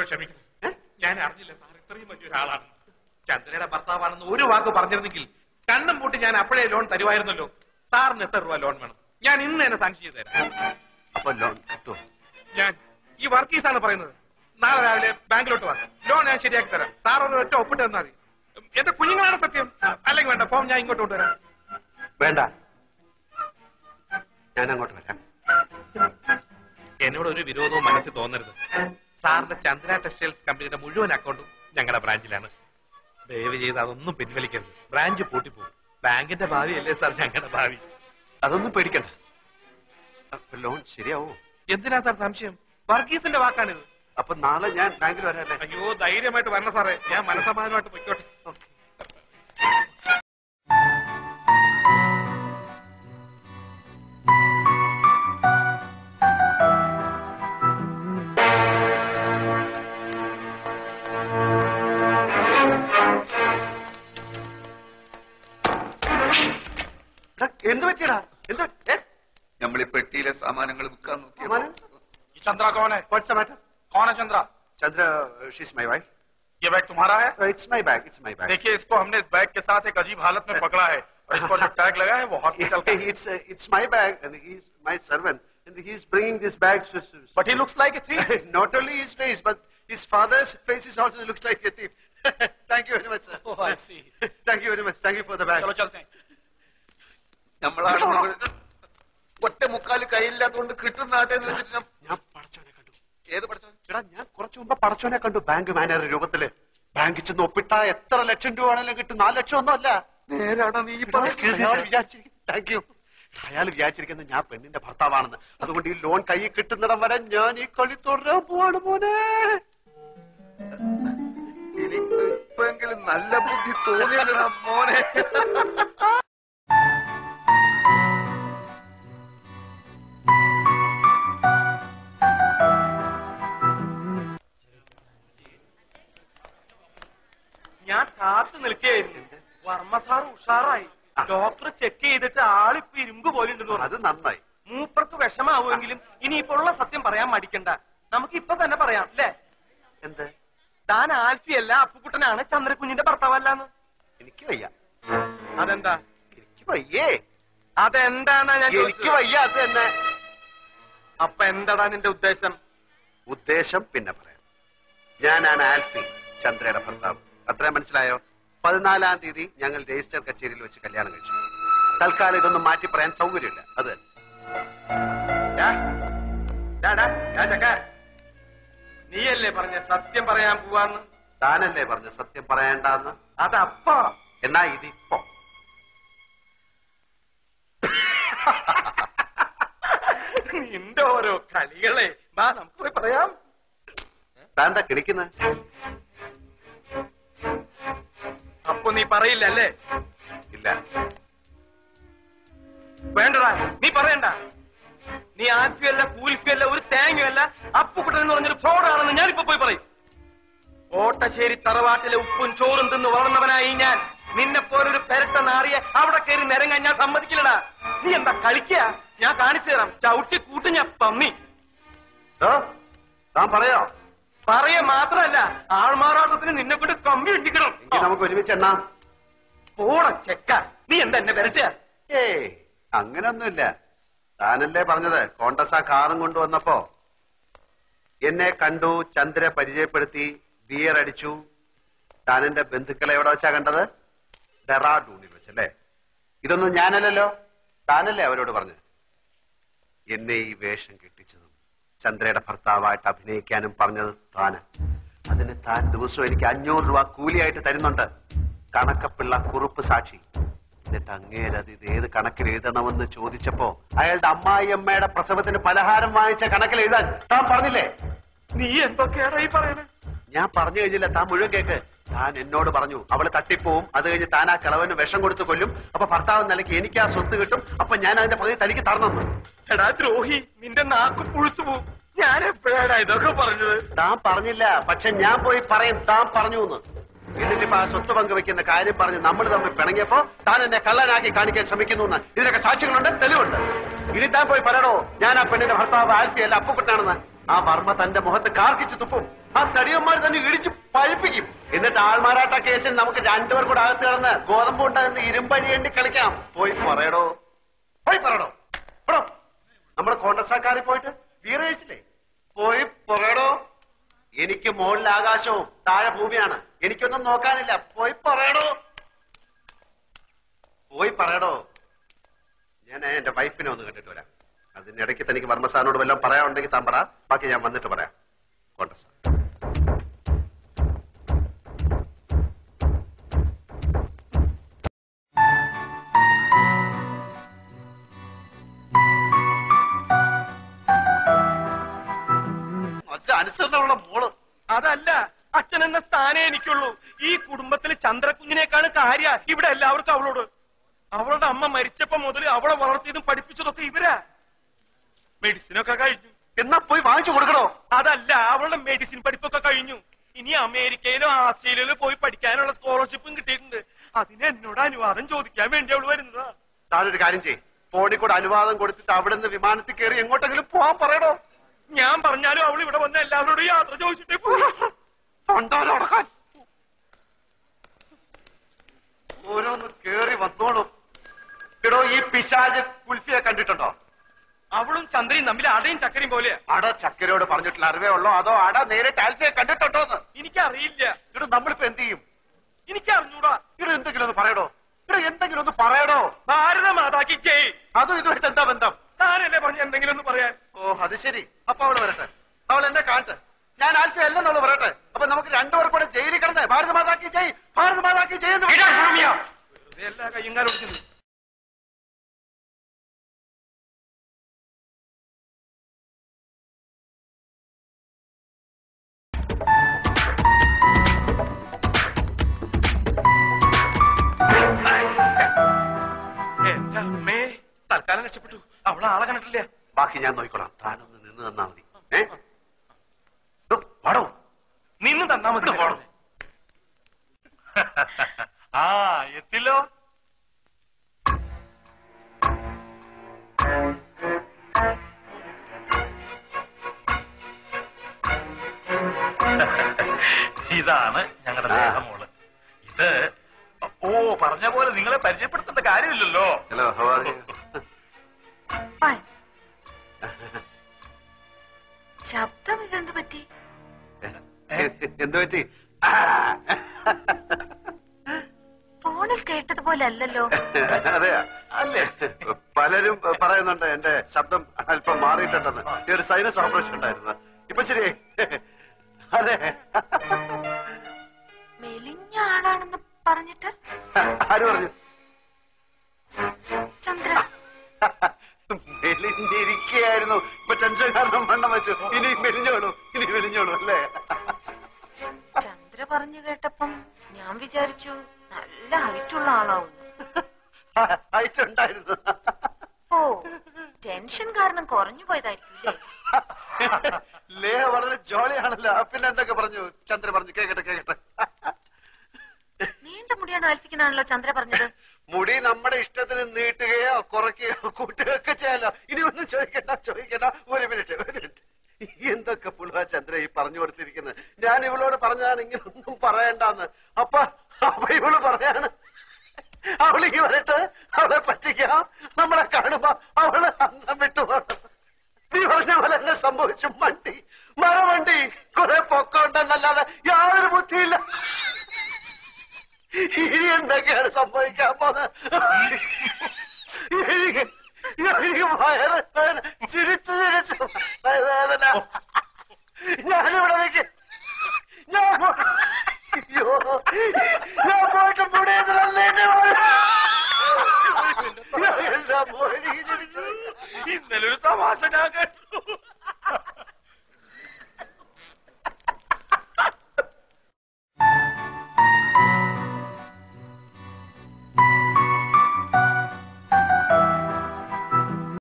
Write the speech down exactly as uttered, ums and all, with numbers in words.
ക്ഷമിക്കണം, ഞാൻ അറിഞ്ഞില്ല സാർ ഇത്രയും വലിയൊരാളാണ്. ചന്ദ്രയുടെ ഭർത്താവാണെന്ന് ഒരു വാക്ക് പറഞ്ഞിരുന്നെങ്കിൽ കണ്ണും പൂട്ടി ഞാൻ അപ്പോഴേ ലോൺ തരുമായിരുന്നല്ലോ. സാറിന് എത്ര രൂപ ലോൺ വേണം? ഞാൻ ഇന്ന് തന്നെ സാങ്ഷൻ ചെയ്ത് തരാം. അപ്പൊ ലോൺ കിട്ടുമോ? ഞാൻ ഈ വർക്കീസാണ് പറയുന്നത്. നാളെ രാവിലെ ബാങ്കിലോട്ട് വരാം. ലോൺ ഞാൻ ശരിയാക്കി തരാം. സാർ ഒരു ഒറ്റ ഒപ്പിട്ട് തന്നാൽ മതി. എന്റെ കുഞ്ഞുങ്ങളാണ് സത്യം. അല്ലെങ്കിൽ വേണ്ട, ഫോം ഞാൻ ഇങ്ങോട്ട് കൊണ്ടുവരാം. വേണ്ട, ഞാൻ അങ്ങോട്ട് വരാം. എന്നോട് ഒരു വിരോധവും മനസ്സിൽ തോന്നരുത്. സാറിന്റെ ചന്ദ്ര ടെക്സ്റ്റൈൽസ് കമ്പനിയുടെ മുഴുവൻ അക്കൗണ്ടും ഞങ്ങളുടെ ബ്രാഞ്ചിലാണ്. ദയവ് ചെയ്ത് അതൊന്നും പിൻവലിക്കരുത്. ബ്രാഞ്ച് പൂട്ടിപ്പോകും. ബാങ്കിന്റെ ഭാവി അല്ലേ സാർ ഞങ്ങളുടെ ഭാവി. അതൊന്നും പേടിക്കണ്ട. ലോൺ ശരിയാവോ? എന്തിനാ സാർ സംശയം? വർഗീസിന്റെ വാക്കാണിത്. അപ്പൊ നാളെ ഞാൻ ബാങ്കിൽ വരാല്ലേ? അയ്യോ, ധൈര്യമായിട്ട് വരണം സാറേ. ഞാൻ മനസമാധാനമായിട്ട് പൊയ്ക്കോട്ടെ. എന്ത് പറ്റിയടാ? എന്ത് നമ്മൾ ഈ പെട്ടിയിലെ സാമാനങ്ങൾ വിൽക്കാൻ നോക്കിയ चंद्रा कौन है? What's the matter? कौन है Chandra? Chandra, she's my wife. ये बैग तुम्हारा है? It's my bag. It's my bag. देखिए, इसको हमने इस बैग के साथ एक अजीब हालत में पकड़ा है और इसको जो टैग लगा है वो हॉस्पिटल का है. It's uh, it's my bag and he's my servant and he's bringing this bag. So, so, But he looks like a thief. Not only his face, but his father's face is also looks like a thief. Thank you very much, sir. Oh, I see. Thank you very much. Thank you for the bag. चलो चलते हैं. നമ്മളാണ് ഒറ്റ മുക്കാല് കയ്യില്ലാത്തതുകൊണ്ട് കിട്ടുന്ന നാട്ടെന്ന് വെച്ചിട്ട് ഞാൻ പടച്ചോനെ കണ്ടു. ഏത് പഠിച്ചോ? എടാ, ഞാൻ കുറച്ചു മുമ്പ് പടച്ചോനെ കണ്ടു. ബാങ്ക് മാനേജർ രൂപത്തില്. ബാങ്കിൽ ചെന്ന് ഒപ്പിട്ട എത്ര ലക്ഷം രൂപ ആണെങ്കിലും കിട്ടും. നാല് ലക്ഷം ഒന്നും അല്ല. നേരാണോ നീ താങ്ക് യു. അയാൾ വിചാരിച്ചിരിക്കുന്നത് ഞാൻ പെണ്ണിന്റെ ഭർത്താവാണെന്ന്. അതുകൊണ്ട് ഈ ലോൺ കൈ കിട്ടുന്നിടം വരെ ഞാൻ ഈ കളി തുടരാൻ പോവാണ് മോനെ. ഇനിയിപ്പെങ്കിലും നല്ല ബുദ്ധി തോന്നിയല്ലടാ മോനെ. ഞാൻ കാത്തു നിൽക്കുകയായിരുന്നു. വർമ്മ സാർ ഉഷാറായി. ഡോക്ടർ ചെക്ക് ചെയ്തിട്ട് ആളിപ്പോ ഇരുമ്പ് പോലെ ഉണ്ടെന്ന്. അത് നന്നായി. മൂപ്പർക്ക് വിഷമാവുമെങ്കിലും ഇനിയിപ്പോ ഉള്ള സത്യം പറയാൻ മടിക്കണ്ട. നമുക്ക് ഇപ്പൊ തന്നെ പറയാം അല്ലേ? എന്ത്? താൻ ആൽഫിയല്ല, അപ്പുക്കുട്ടനാണ് ചന്ദ്രകുഞ്ഞിന്റെ ഭർത്താവല്ലാന്ന്. എനിക്ക് വയ്യ. അതെന്താ? എനിക്ക് വയ്യേ. അതെന്താന്നാ ഞാൻ എനിക്ക് വയ്യ. അത് തന്നെ. അപ്പൊ എന്താടാ നിന്റെ ഉദ്ദേശം? ഉദ്ദേശം പിന്നെ പറയാം. ഞാനാണ് ആൽഫി, ചന്ദ്രയുടെ ഭർത്താവ്. അത്രയും മനസ്സിലായോ? പതിനാലാം തീയതി ഞങ്ങൾ രജിസ്റ്റർ കച്ചേരിയിൽ വെച്ച് കല്യാണം കഴിച്ചു. തൽക്കാലം ഇതൊന്നും മാറ്റി പറയാൻ സൗകര്യമില്ല. അത് നീയല്ലേ പറഞ്ഞ സത്യം പറയാൻ പോവാന്ന്? താനല്ലേ പറഞ്ഞ സത്യം പറയണ്ടെന്ന്? അതപ്പോ. എന്നാ ഇതിപ്പോ. നിന്റെ ഓരോ കളികളെ വാ നമുക്ക് പോയി പറയാം. താൻ എന്താ കിണിക്കുന്നത്? അപ്പൊ നീ പറയില്ല അല്ലേ? ഇല്ല. വേണ്ടടാ, നീ പറയണ്ട. നീ ആൽഫിയല്ല, കൂൽഫിയല്ല, ഒരു തേങ്ങയല്ല, അപ്പുക്കുട്ടൻ എന്ന് പറഞ്ഞൊരു ഫ്രോഡാണെന്ന് ഞാനിപ്പോ പോയി പറയും. ഓട്ടശ്ശേരി തറവാട്ടിലെ ഉപ്പും ചോറും തിന്ന് വളർന്നവനായി ഞാൻ നിന്നെ പോലൊരു പെരട്ട നാറിയെ അവിടെ കയറി നിരങ്ങാൻ ഞാൻ സമ്മതിക്കില്ലടാ. നീ എന്താ കളിക്കുക? ഞാൻ കാണിച്ചു തരാം. ചവിട്ടി കൂട്ടി ഞാൻ പന്നി. താൻ പറയോ? പറയ മാത്രമല്ല, ആൾമാറാട്ടത്തിന് നിന്നെ കൊണ്ട് കമ്പി ഇട്ടിക്കണം. നമുക്ക് ഒരുമിച്ച് എണ്ണാം. പോട ചെക്ക, നീ എന്താ എന്നെ പെരട്ടുക? ഏയ്, അങ്ങനൊന്നുമില്ല. താനല്ലേ പറഞ്ഞത് കോണ്ടസ കാറും കൊണ്ടുവന്നപ്പോ എന്നെ കണ്ടു, ചന്ദ്ര പരിചയപ്പെടുത്തി, ബിയർ അടിച്ചു. താൻ എന്റെ ബന്ധുക്കളെ എവിടെ വെച്ചാ കണ്ടത്? ഡെറാഡൂണിൽ വെച്ചല്ലേ? ഇതൊന്നും ഞാനല്ലല്ലോ, താനല്ലേ അവരോട് പറഞ്ഞത്. എന്നെ ഈ വേഷം കെട്ടിച്ചതും ചന്ദ്രയുടെ ഭർത്താവായിട്ട് അഭിനയിക്കാനും പറഞ്ഞത് താന്. അതിന് താൻ ദിവസവും എനിക്ക് അഞ്ഞൂറ് രൂപ കൂലിയായിട്ട് തരുന്നുണ്ട്. കണക്കപ്പിള്ള കുറുപ്പ് സാക്ഷി. എന്നിട്ട് അങ്ങേരത് ഇത് ഏത് കണക്കിൽ എഴുതണമെന്ന് ചോദിച്ചപ്പോ അയാളുടെ അമ്മായി അമ്മയുടെ പ്രസവത്തിന് പലഹാരം വാങ്ങിച്ച കണക്കിൽ എഴുതാൻ താൻ പറഞ്ഞില്ലേ? നീ എന്തൊക്കെയാണ് ഈ പറയുന്നത്? ഞാൻ പറഞ്ഞു കഴിഞ്ഞില്ല, താൻ മുഴുവൻ കേക്ക്. താൻ എന്നോട് പറഞ്ഞു അവള് തട്ടിപ്പോവും, അത് കഴിഞ്ഞ് താൻ ആ കിളവന് വിഷം കൊടുത്ത് കൊല്ലും, അപ്പൊ ഭർത്താവ് നിലയ്ക്ക് എനിക്ക് ആ സ്വത്ത് കിട്ടും, അപ്പൊ ഞാൻ അതിന്റെ പകുതി തനിക്ക് തരണമെന്ന്. എടാ ദ്രോഹി, നിന്റെ നാക്ക് പുഴുത്തു പോവും. ഞാൻ എപ്പോഴാണ് ഇതൊക്കെ പറഞ്ഞത്? താൻ പറഞ്ഞില്ല, പക്ഷെ ഞാൻ പോയി പറയും താൻ പറഞ്ഞു എന്ന്. എന്നിട്ടിപ്പോ ആ സ്വത്ത് പങ്കുവെക്കുന്ന കാര്യം പറഞ്ഞ് നമ്മൾ തമ്മിൽ പിണങ്ങിയപ്പോ താൻ എന്നെ കള്ളനാക്കി കാണിക്കാൻ ശ്രമിക്കുന്നു എന്ന് ഇതിനൊക്കെ സാക്ഷികളുണ്ട്, തെളിവുണ്ട്. ഇനി താൻ പോയി പറയണോ ഞാൻ ആ പെണ്ണിന്റെ ഭർത്താവ് ആൽഫിയല്ല അപ്പുക്കുട്ടനാണെന്ന്? ആ വർമ്മ തന്റെ മുഖത്ത് കാർക്കിച്ച് തുപ്പും. ആ തടിയന്മാർ തന്നെ ഇടിച്ച് പഴിപ്പിക്കും. എന്നിട്ട് ആൾമാറാട്ട കേസിൽ നമുക്ക് രണ്ടുപേർ കൂടെ അകത്ത് കിടന്ന് ഗോതമ്പ് ഉണ്ടാകുന്ന ഇരുമ്പഴിയേണ്ടി കളിക്കാം. പോയി പറയടോ, പോയി പറയടോ. നമ്മുടെ കോൺഗ്രസ്സാക്കാരിൽ പോയിട്ട് വീറ കഴിച്ചില്ലേ? പോയി പറയടോ. എനിക്ക് മുകളിൽ ആകാശവും താഴെ ഭൂമിയാണ്, എനിക്കൊന്നും നോക്കാനില്ല. പോയി പറയടോ, പോയി പറയടോ. ഞാൻ എന്റെ വൈഫിനെ ഒന്ന് കണ്ടിട്ട് വരാം. അതിനിടയ്ക്ക് തനിക്ക് വർമ്മസാറിനോട് വല്ലതും പറയാനുണ്ടെങ്കിൽ താൻ പറ, ബാക്കി ഞാൻ വന്നിട്ട് പറയാം. കോൺഗ്രസ് അനുസരണമുള്ള മോള്. അതല്ല, അച്ഛൻ എന്ന സ്ഥാനേ എനിക്കുള്ളൂ. ഈ കുടുംബത്തിൽ ചന്ദ്രകുഞ്ഞിനേക്കാണ് കാര്യ. ഇവിടെ എല്ലാവർക്കും അവളോട്. അവളുടെ അമ്മ മരിച്ചപ്പോ മുതൽ അവളെ വളർത്തിയതും പഠിപ്പിച്ചതൊക്കെ ഇവരാ. മെഡിസിനൊക്കെ കഴിഞ്ഞു. എന്നാ പോയി വാങ്ങിച്ചു കൊടുക്കണോ? അതല്ല, അവളുടെ മെഡിസിൻ പഠിപ്പൊക്കെ കഴിഞ്ഞു. ഇനി അമേരിക്കയിലോ ആസ്ട്രേലിയയിലോ പോയി പഠിക്കാനുള്ള സ്കോളർഷിപ്പും കിട്ടിയിട്ടുണ്ട്. അതിന് എന്നോട് അനുവാദം ചോദിക്കാൻ വേണ്ടി അവള് വരുന്നതാ. താഴൊരു കാര്യം ചെയ്യും, ഫോണിൽ കൂടെ അനുവാദം കൊടുത്തിട്ട് അവിടുന്ന് വിമാനത്തിൽ കയറി എങ്ങോട്ടെങ്കിലും പോവാൻ പറയണോ? ഞാൻ പറഞ്ഞാലും അവൾ ഇവിടെ വന്ന എല്ലാവരോടും യാത്ര ചോദിച്ചിട്ടേ പോകും. ഓരോന്ന് കേറി വന്നോളും. എടോ, ഈ പിശാജ് കുൽഫിയെ കണ്ടിട്ടുണ്ടോ? അവളും ചന്ദ്രയും തമ്മിൽ അടയും ചക്കരയും പോലെയാ. അട ചക്കരയോട് പറഞ്ഞിട്ടുള്ള അറിവേ ഉള്ളോ, അതോ അട നേരിട്ട് ആൽഫിയെ കണ്ടിട്ടുണ്ടോന്ന്? എനിക്കറിയില്ല. ഇവിടെ നമ്മളിപ്പോ എന്ത് ചെയ്യും? എനിക്ക് അറിഞ്ഞൂടാ. ഇവിടെ എന്തെങ്കിലും ഒന്ന് പറയടോ, ഇവിടെ എന്തെങ്കിലും ഒന്ന് പറയടോ. ഭാരത മാതാക്കി ജയ്. അതും ഇതുമായിട്ട് എന്താ ബന്ധം? താനല്ലേ പറഞ്ഞ എന്തെങ്കിലും ഒന്ന് പറയാൻ. ഓ, അത് ശരി. അപ്പൊ അവള് വരട്ടെ, അവൾ എന്നെ കാണട്ടെ. ഞാൻ ആൽഫി അല്ലെന്നുള്ളു പറയട്ടെ. അപ്പൊ നമുക്ക് രണ്ടുപേർ കൂടെ ജയിലിൽ കിടന്നേ ഭാരത മാതാക്കി ജയ്, ഭാരത മാതാക്കി ജയ് എന്ന് എല്ലാ കയ്യങ്കാലും ഒടിക്കുന്നു. എന്റെ അമ്മേ, തൽക്കാലം രക്ഷപ്പെട്ടു. അവളെ ആളെ കണ്ടിട്ടില്ല. ബാക്കി ഞാൻ നോക്കിക്കോളാം. താനൊന്ന് നിന്ന് തന്നാ മതി. ഏ പാടോ, നിന്ന് തന്നാ മതി. പാടോ. ആ എത്തില്ലോ. ഇതാണ് ഞങ്ങളുടെ ദേഹമോള്. ഇത് ഓ പറഞ്ഞ പോലെ നിങ്ങളെ പരിചയപ്പെടുത്തേണ്ട കാര്യമില്ലല്ലോ. Hello, how are you? ശബ്ദം ഇതെന്ത് പറ്റി? എന്ത് പറ്റി? ഫോണിൽ കേട്ടതുപോലെ അല്ലല്ലോ. അതെ അല്ലേ? പലരും പറയുന്നുണ്ട് എന്റെ ശബ്ദം അല്പം മാറിയിട്ടുണ്ടെന്ന്. ഈ ഒരു സൈനസ് ഓപ്പറേഷൻ ഉണ്ടായിരുന്നു. ഇപ്പൊ ശരി. അതെ, മെലിഞ്ഞ ആളാണെന്ന് പറഞ്ഞിട്ട് ആര് പറഞ്ഞു? ചന്ദ്ര മെലിഞ്ഞിരിക്കുകയായിരുന്നു. ഇപ്പൊ ടെൻഷൻ കാരണം വണ്ണം വെച്ചു. ഇനി മെലിഞ്ഞോളൂ, ഇനി മെലിഞ്ഞോളൂ അല്ലേ? ചന്ദ്ര പറഞ്ഞു കേട്ടപ്പം ഞാൻ വിചാരിച്ചു നല്ല ഹൈറ്റുള്ള ആളാവും. ഹൈറ്റ് ഉണ്ടായിരുന്നു. ഓ, ടെൻഷൻ കാരണം കുറഞ്ഞു പോയതായിരിക്കും. ലേഹ വളരെ ജോളിയാണല്ലോ. പിന്നെ എന്തൊക്കെ പറഞ്ഞു ചന്ദ്ര? പറഞ്ഞു കേക്കട്ടെ കേക്കട്ടെ. നീണ്ട മുടിയാണ് ആൽഫിക്കുന്നാണല്ലോ ചന്ദ്ര പറഞ്ഞത്. മുടി നമ്മുടെ ഇഷ്ടത്തിന് നീട്ടുകയോ കുറയ്ക്കുകയോ കൂട്ടുകയോ ഒക്കെ ചെയ്യാലോ. ഇനി ഒന്നും ചോദിക്കണ്ട ചോദിക്കണ്ട. ഒരു മിനിറ്റ് ഒരു മിനിറ്റ്. എന്തൊക്കെ പുളുവാ ചന്ദ്ര ഈ പറഞ്ഞു കൊടുത്തിരിക്കുന്നത്? ഞാൻ ഇവളോട് പറഞ്ഞതാണ് ഇങ്ങനെ ഒന്നും പറയണ്ടെന്ന്. അപ്പൊ അപ്പൊ ഇവള് പറയാണ് അവളിക്ക് വരട്ടെ, അവളെ പറ്റിക്കാം, നമ്മളെ കാണുമ്പോ അവള് അന്നം വിട്ടുപോകണം. നീ പറഞ്ഞ പോലെ എന്നെ സംഭവിച്ചു. വണ്ടി മരവണ്ടി കുറെ പൊക്കമുണ്ടെന്നല്ലാതെ യാതൊരു ബുദ്ധിയില്ല. ഇനി എന്തൊക്കെയാണ് സംഭവിക്കാൻ പോകുന്നത്? എനിക്ക് എനിക്ക് വയറ് ചിരിച്ചു ചിരിച്ചു വേദന. ഞാനിവിടെ നിൽക്ക ഞാൻ അയ്യോ ഞാൻ പോയിട്ട് മുടിയത് ഇന്നലെ ഒരു തമാശ ഞാൻ കേട്ടു.